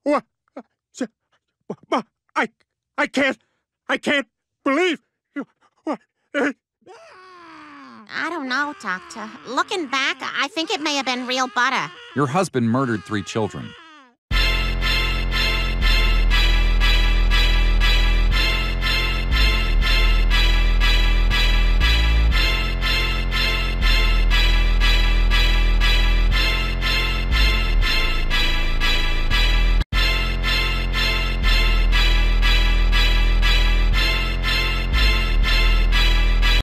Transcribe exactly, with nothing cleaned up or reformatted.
What? But I, I can't, I can't believe you. What? I don't know, Doctor. Looking back, I think it may have been real butter. Your husband murdered three children.